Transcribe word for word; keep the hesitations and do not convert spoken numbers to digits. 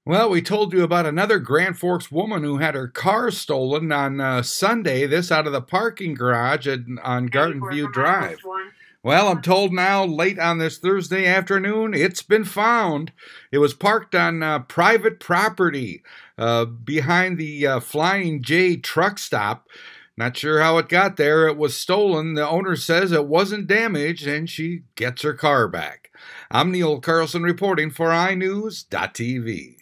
Well, we told you about another Grand Forks woman who had her car stolen on uh, Sunday, this out of the parking garage at, on Garden View Drive. Well, I'm told now, late on this Thursday afternoon, it's been found. It was parked on uh, private property uh, behind the uh, Flying J truck stop. Not sure how it got there. It was stolen. The owner says it wasn't damaged, and she gets her car back. I'm Neil Carlson reporting for i news dot t v.